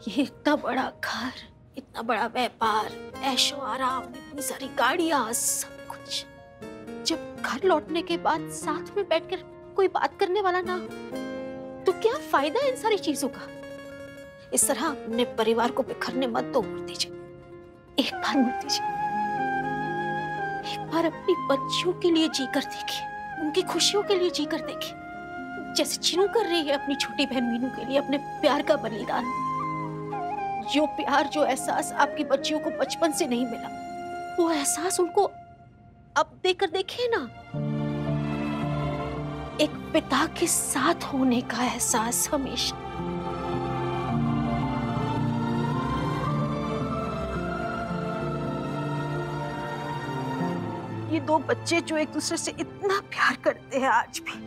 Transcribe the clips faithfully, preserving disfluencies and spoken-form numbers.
ये इतना बड़ा घर, इतना बड़ा व्यापार, ऐशो आराम, इतनी सारी गाड़ियां, सब कुछ, जब घर लौटने के बाद साथ में बैठकर कोई बात करने वाला ना हो, तो क्या फायदा इन सारी चीजों का? इस तरह अपने परिवार को बिखरने मत दो मूर्ति जी। एक बार मूर्ति जी, एक बार अपनी बच्चियों के लिए जी कर देखिए, उनकी खुशियों के लिए जी कर देखिए, जैसे चीनू कर रही है अपनी छोटी बहन मीनू के लिए अपने प्यार का बलिदान। जो प्यार, जो एहसास आपकी बच्चियों को बचपन से नहीं मिला, वो एहसास उनको अब देकर देखिए ना। एक पिता के साथ होने का एहसास हमेशा। ये दो बच्चे जो एक दूसरे से इतना प्यार करते हैं आज भी,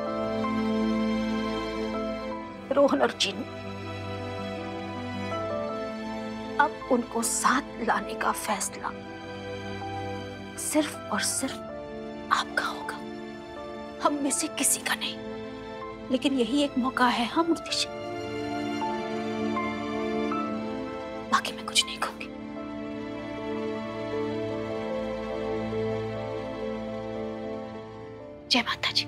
रोहन और चीनू, अब उनको साथ लाने का फैसला सिर्फ और सिर्फ आपका होगा, हम में से किसी का नहीं। लेकिन यही एक मौका है। हाँ मूर्ति जी, बाकी मैं कुछ नहीं कहूंगी। जय माता जी।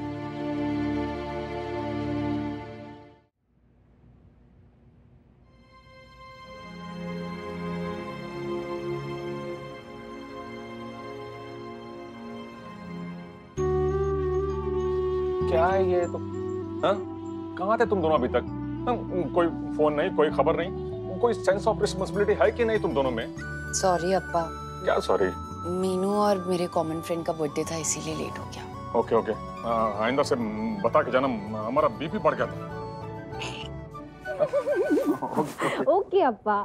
क्या है ये तो? हाँ, कहाँ थे तुम दोनों अभी तक? हाँ, कोई फोन नहीं, कोई खबर नहीं, कोई सेंस ऑफ रिस्पांसिबिलिटी है कि नहीं तुम दोनों में? सॉरी अप्पा। क्या सॉरी? मीनू और मेरे कॉमन फ्रेंड का बर्थडे था, इसीलिए लेट हो गया। ओके ओके, आइंदा से बता के जाना, हमारा बीपी बढ़ गया था। ओके अप्पा।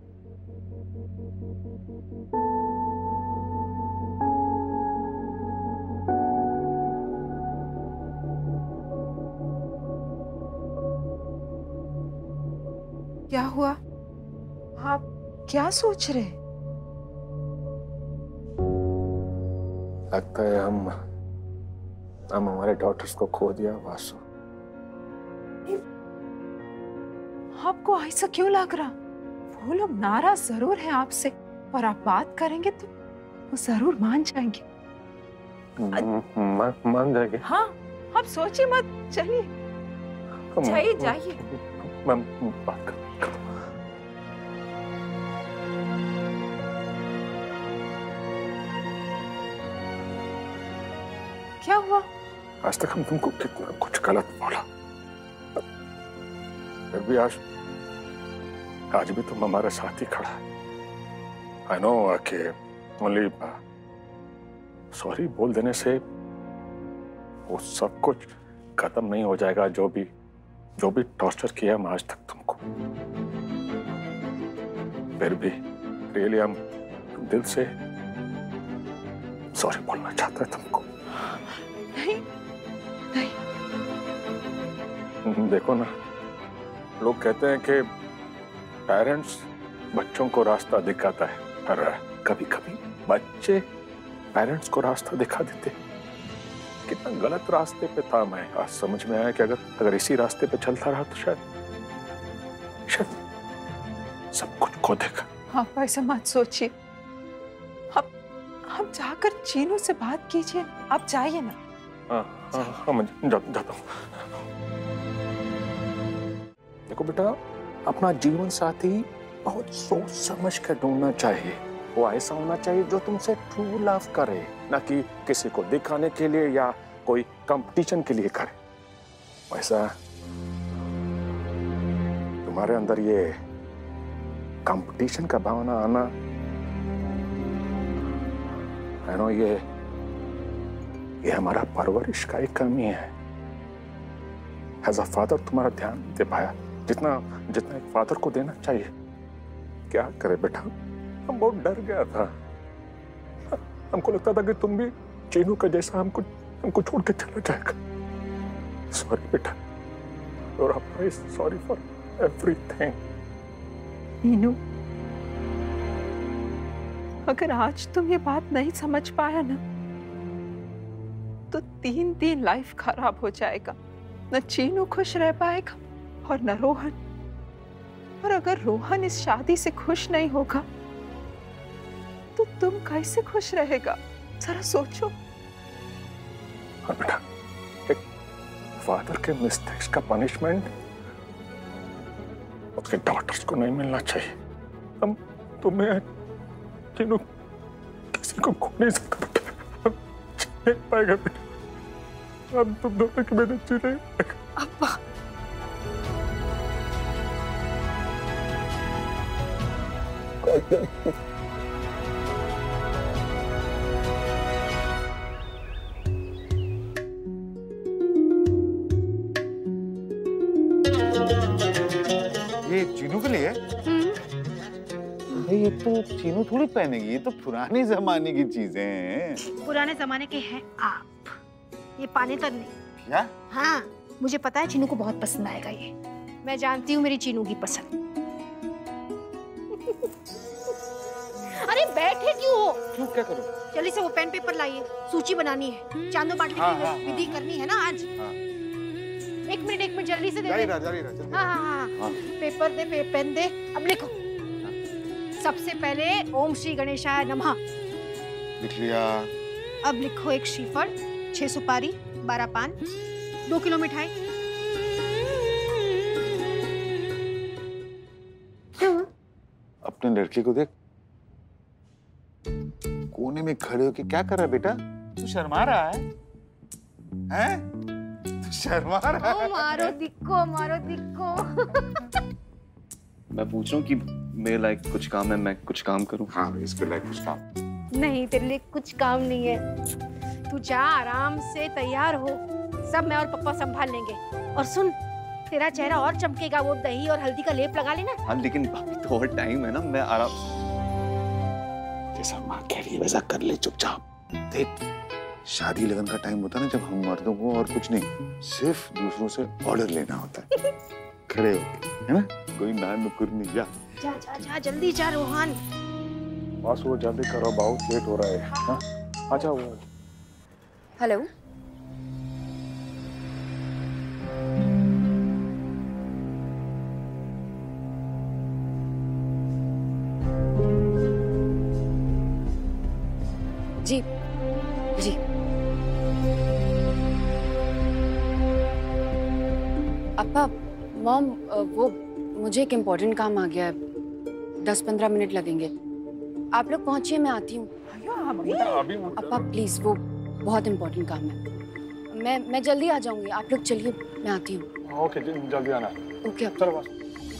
क्या हुआ? आप क्या सोच रहे? लगता है हम हम हमारे डॉटर्स को खो दिया वासु। आपको ऐसा क्यों लग रहा? वो लोग नाराज जरूर हैं आपसे, और आप बात करेंगे तो वो जरूर मान जाएंगे। मा, मान जाएंगे? हाँ, आप सोचिए मत, चलिए जाइए जाइए। मैं बात कर। क्या हुआ? आज तक हम तुमको कितना कुछ गलत बोला, फिर भी आज आज भी तुम हमारे साथ ही खड़ा है। आई नो कि ओनली सॉरी बोल देने से वो सब कुछ खत्म नहीं हो जाएगा, जो भी जो भी टॉर्चर किया हम आज तक तुमको। फिर भी रियली हम दिल से सॉरी बोलना चाहता है तुमको। नहीं नहीं, देखो ना, लोग कहते हैं कि पेरेंट्स बच्चों को रास्ता दिखाता है, पर कभी कभी बच्चे पेरेंट्स को रास्ता दिखा देते। कितना गलत रास्ते पे था मैं, आज समझ में आया कि अगर अगर इसी रास्ते पे चलता रहा तो शायद शायद सब कुछ खो देगा। आप ऐसा मत सोचिए। आप आप जाकर चीनू से बात कीजिए। आप जाइए ना। हाँ हाँ हाँ, मैं जा, जाता हूँ। देखो बेटा, अपना जीवन साथी बहुत सोच समझ कर ढूंढना चाहिए। वो ऐसा होना चाहिए जो तुमसे ट्रू लव करे, ना कि किसी को दिखाने के लिए या कोई कंपटीशन के लिए करे। वैसा तुम्हारे अंदर ये कंपटीशन का भावना आना, है ना, ये ये हमारा परवरिश का एक कमी है। एज अ फादर तुम्हारा ध्यान दे पाया जितना जितना एक फादर को देना चाहिए। क्या करे बेटा, हम बहुत डर गया था। हमको लगता था कि तुम भी चीनू का जैसा हमको हमको छोड़ के चला जाएगा। सॉरी बेटा, सॉरी फॉर एवरीथिंग। मीनू, अगर आज तुम ये बात नहीं समझ पाया ना, तो तीन दिन लाइफ खराब हो जाएगा। न चीनू खुश रह पाएगा और न रोहन। और अगर रोहन इस शादी से खुश नहीं होगा तो तुम कैसे खुश रहेगा? जरा सोचो। और बेटा, एक फादर के मिस्टेक्स का पनिशमेंट उसके डॉटर्स को नहीं मिलना चाहिए। हम तुम्हें तीनों किसी को खो नहीं सकता बेटा। हम जी पाएगा बेटा, हम तुम दोनों की मदद जी नहीं पाएगा। अब्बा, ये चीनू के लिए? ये तो चीनू थोड़ी पहनेगी, ये तो पुराने जमाने की चीजें हैं। पुराने जमाने के हैं आप, ये पाने तो नहीं। क्या? हाँ, मुझे पता है चीनू को बहुत पसंद आएगा ये। मैं जानती हूँ मेरी चीनू की पसंद। अरे बैठे क्यों हो? क्यों, क्या करूं? जल्दी से वो पेन पेपर लाइए, सूची बनानी है, चांदो बांटने हाँ, की हाँ, विधि करनी है ना आज। हाँ। एक मिनट एक मिनट जल्दी से दे जारी दे। रहा, जारी रहा, जल्दी। हाँ हाँ हाँ, पेपर दे, पे, पेन दे, अब लिखो। सबसे पहले ओम श्री गणेशाय नमः लिख लिया। अब लिखो एक श्रीफल, छह सुपारी, बारह पान, दो किलो मिठाई। अपने लड़के को देख, कोने में खड़े होके क्या कर रहा है बेटा? तू शर्मा रहा है? हैं? तू शर्मा रहा है? ओ मारो दिक्को, मारो दिक्को। मैं पूछ रहा हूँ कि मेरे लायक कुछ काम है, मैं कुछ काम करूँ? हाँ, इसके लायक कुछ काम नहीं, तेरे लिए कुछ काम नहीं है। तू जा, आराम से तैयार हो, सब मैं और पापा संभाल लेंगे। और सुन, तेरा चेहरा और चमकेगा, वो दही और हल्दी का लेप लगा लेना। हाँ, लेकिन अभी तो और टाइम है ना, मैं आराम से। जैसा माँ कह रही है वैसा कर ले चुपचाप। देख, शादी लगन का टाइम होता है ना, जब हम मर्दों को और कुछ नहीं, सिर्फ दूसरों से ऑर्डर लेना होता है। खड़े होके, है ना? कोई ना नुकुर नहीं। जा जा जा जा, जल्दी जा रोहन। बस वो जल्दी करो, बहुत लेट हो रहा है। हाँ, अच्छा वो हेलो, जी जी। अप्पा, मॉम, वो मुझे एक इम्पोर्टेंट काम आ गया है, दस पंद्रह मिनट लगेंगे। आप लोग पहुंचिए, मैं आती हूँ। अभी अप्पा प्लीज, वो बहुत इम्पोर्टेंट काम है। मैं मैं जल्दी आ जाऊंगी, आप लोग चलिए, मैं आती हूँ। ओके, जल्दी आना। ओके चलो बस।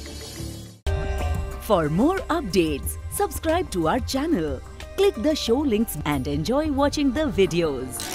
For more updates, subscribe to our channel, click the show links and enjoy watching the videos.